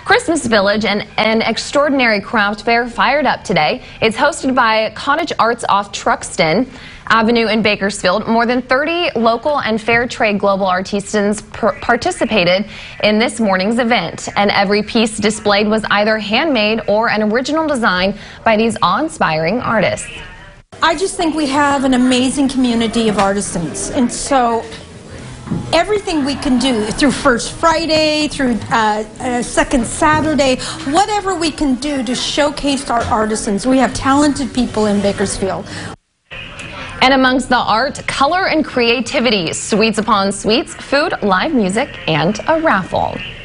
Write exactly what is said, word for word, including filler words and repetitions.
Christmas Village, and an extraordinary craft fair, fired up today. It's hosted by Cottage Arts off Truxton Avenue in Bakersfield. More than thirty local and fair trade global artisans participated in this morning's event, and every piece displayed was either handmade or an original design by these awe-inspiring artists. I just think we have an amazing community of artisans, and so everything we can do through First Friday, through uh, uh, Second Saturday, whatever we can do to showcase our artisans. We have talented people in Bakersfield. And amongst the art, color, and creativity, sweets upon sweets, food, live music, and a raffle.